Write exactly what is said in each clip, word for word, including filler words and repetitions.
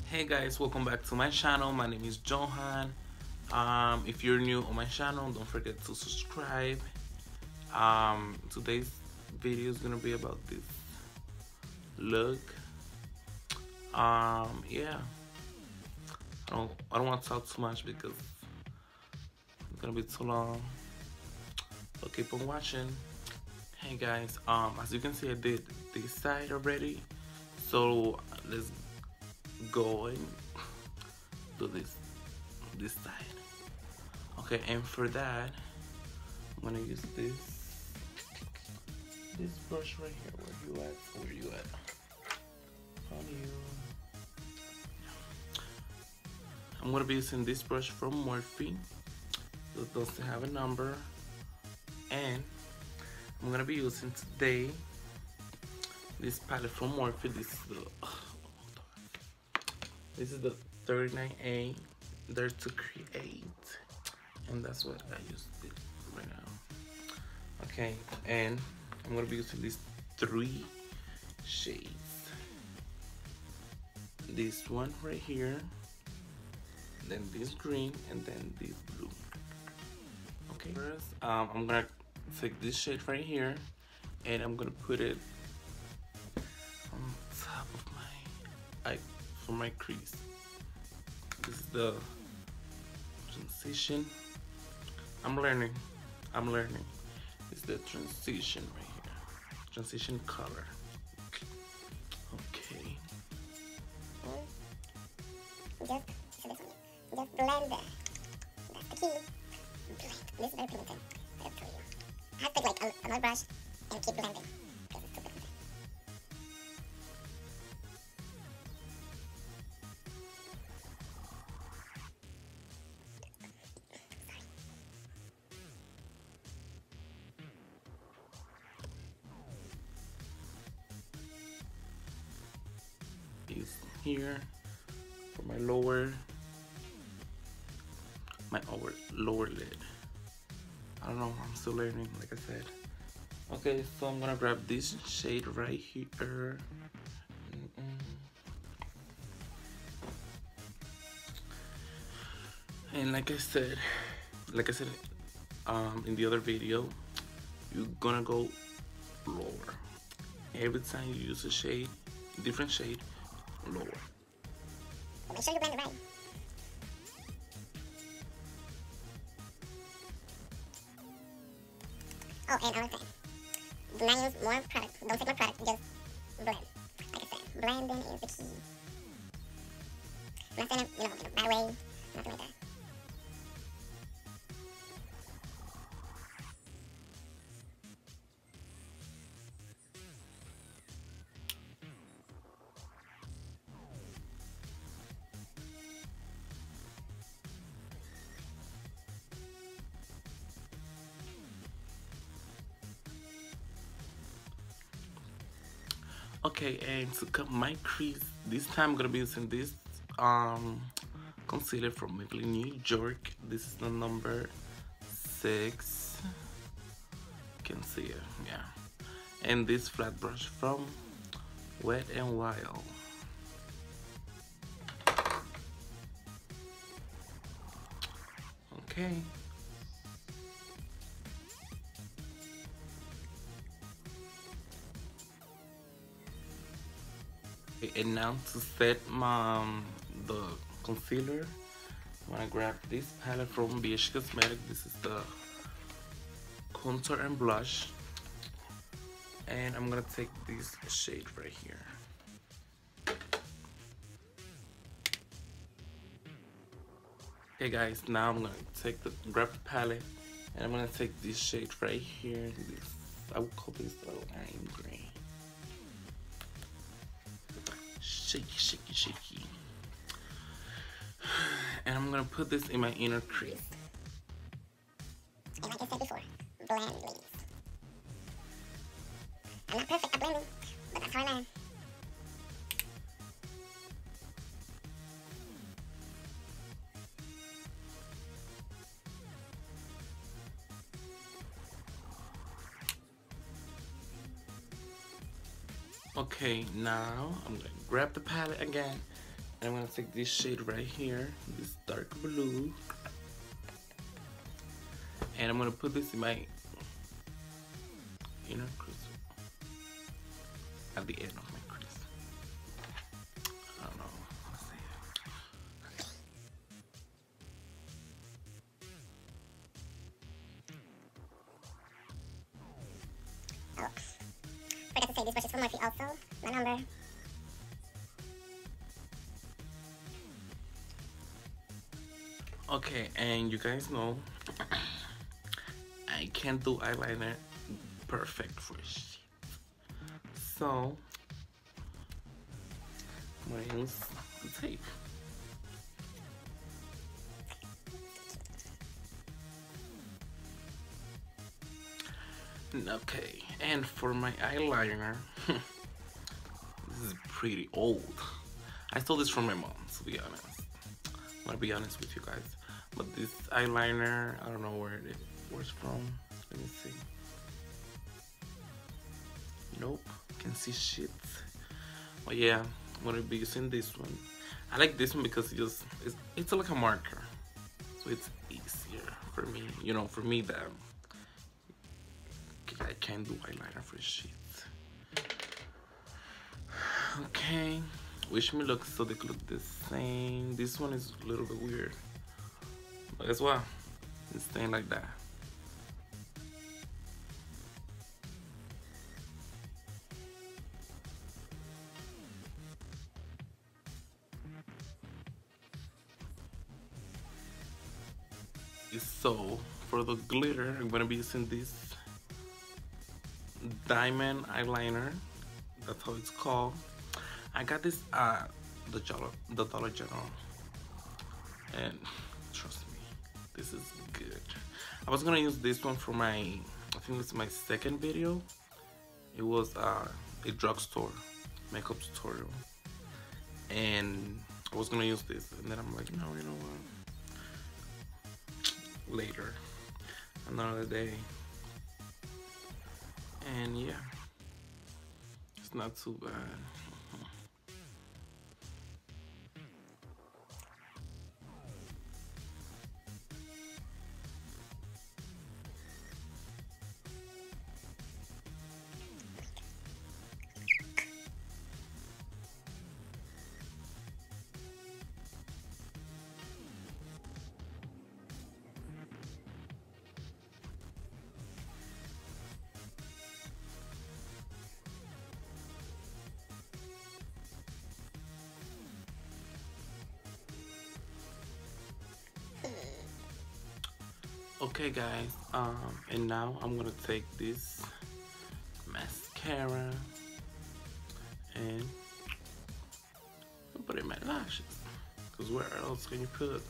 Hey guys, welcome back to my channel. My name is Johan. Um, if you're new on my channel, don't forget to subscribe. Um, today's video is gonna be about this look. Um, yeah, I don't, I don't want to talk too much because it's gonna be too long. So keep on watching. Hey guys, um, as you can see, I did this side already. So let's go and do this this side. Okay, and for that, I'm gonna use this this brush right here. Where you at? Where you at? On you. I'm gonna be using this brush from Morphe. It doesn't have a number, and I'm gonna be using today this palette from Morphe. This is the this is the thirty-nine A. There to create, and that's what I use it right now. Okay, and I'm gonna be using these three shades. This one right here, then this green, and then this blue. Okay, first um, I'm gonna take this shade right here, and I'm gonna put it on top of my eye for my crease. This is the transition. I'm learning. I'm learning. It's the transition right here. Transition color. Okay. Just so this one. Just blend it. That's the key. Blend. This is very pigmented. I'll tell you. I have to take like a, another brush and keep blending because it's too pigmented. Is here for my lower my lower lower lid. I don't know, I'm still learning, like I said. Okay, so I'm gonna grab this shade right here. Mm-mm. And like I said, like I said um, in the other video, you're gonna go lower. Every time you use a shade, different shade, lower. Make sure you blend it right. Oh, and another thing. Do not use more product. Don't take more product. Just blend. Like I said, blending is the key. I'm not saying it, you know, in a bad way. Nothing like that. Okay, and to cut my crease, this time I'm gonna be using this um, concealer from Maybelline New York. This is the number six. You can see it, yeah. And this flat brush from Wet n Wild. Okay. And now to set my um, the concealer, I'm gonna grab this palette from B H Cosmetics. This is the contour and blush, and I'm gonna take this shade right here. Okay guys, now I'm gonna take the grab the palette, and I'm gonna take this shade right here. This, I would call this the lime green. Shaky, shaky, shaky. And I'm gonna put this in my inner crease. And like I said before, blend, please. I'm not perfect at blending, but that's how I learn. Okay, now I'm gonna grab the palette again, And I'm gonna take this shade right here, this dark blue, and I'm gonna put this in my inner crease, at the end of my crease. I don't know how to say it. Oh, forgot to say this brush is from Morphe also. My number. Okay, and you guys know I can't do eyeliner perfect for shit. So I'm gonna use the tape. Okay, and for my eyeliner, this is pretty old. I stole this from my mom, to be honest. I'm gonna be honest with you guys. But this eyeliner, I don't know where it was from. Let me see. Nope, can see shit. But yeah, I'm gonna be using this one. I like this one because it just it's, it's like a marker, so it's easier for me. You know, for me that I can't do eyeliner for shit. Okay, wish me luck so they could look the same. This one is a little bit weird, but guess what? It's staying like that. So for the glitter, I'm gonna be using this diamond eyeliner. That's how it's called. I got this at the Dollar, the Dollar General, and trust me, this is good. I was gonna use this one for my, I think it's my second video. It was uh, a drugstore makeup tutorial, and I was gonna use this, and then I'm like, no, you know what? Later, another day. And yeah, it's not too bad. Okay guys, um, and now I'm gonna take this mascara and put it in my lashes, because where else can you put them?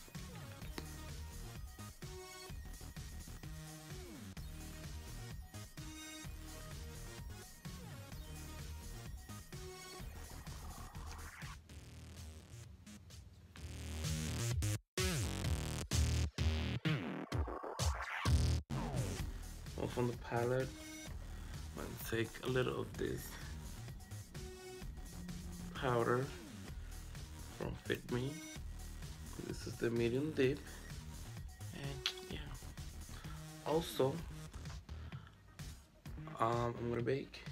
From the palette, I'm gonna take a little of this powder from Fit Me. This is the medium dip, and yeah. Also, um, I'm gonna bake.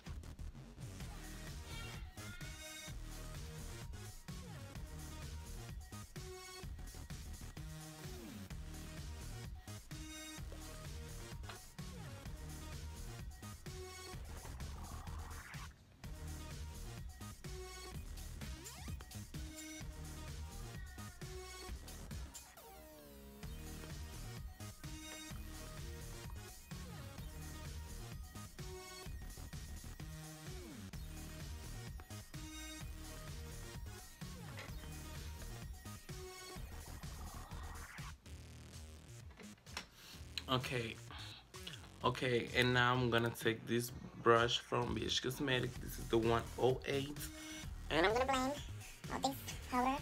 Okay, okay, and now I'm gonna take this brush from B H Cosmetics. This is the one oh eight, and I'm gonna blend all this powder.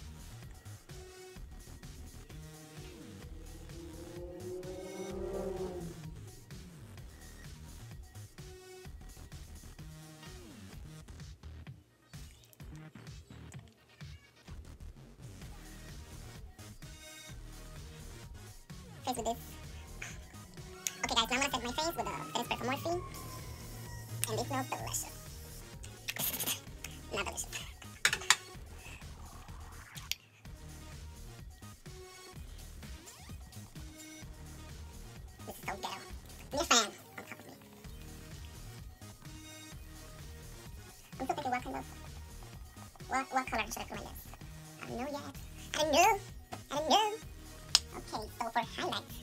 face with this. Okay guys, now I'm gonna set my face with the Finish Perfect Morphe. And this smells delicious. Not delicious. This is so ghetto. Be a fan on top of me. I'm still thinking what kind of, what, what color should I put my lips? I don't know yet. I don't know. I don't know. Okay, so for highlights.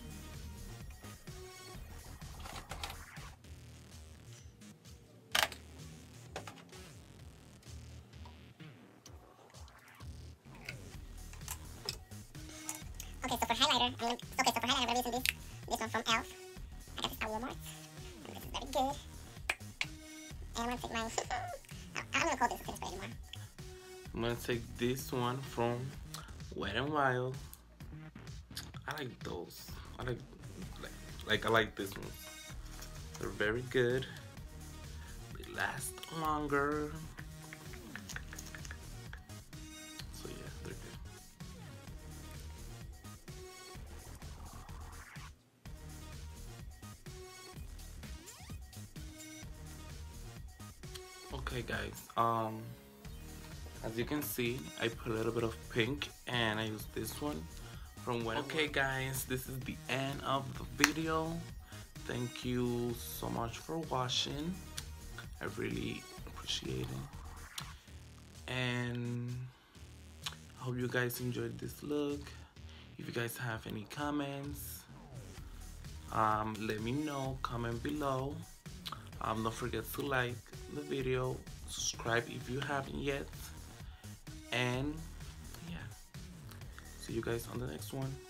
Okay, so for highlighter, I'm gonna, okay, so for highlighter, I'm gonna be using this, this one from e l f. I got this at Walmart, and this is very good. And I'm gonna take my, I'm gonna call this a Finish Perfect anymore. I'm gonna take this one from Wet n Wild. I like those. I like, like, like I like this one. They're very good. They last longer. So yeah, they're good. Okay guys, um as you can see, I put a little bit of pink and I use this one from when. Okay guys, this is the end of the video. Thank you so much for watching. I really appreciate it. And I hope you guys enjoyed this look. If you guys have any comments, um, let me know, comment below. Um, don't forget to like the video, subscribe if you haven't yet, and yeah, see you guys on the next one.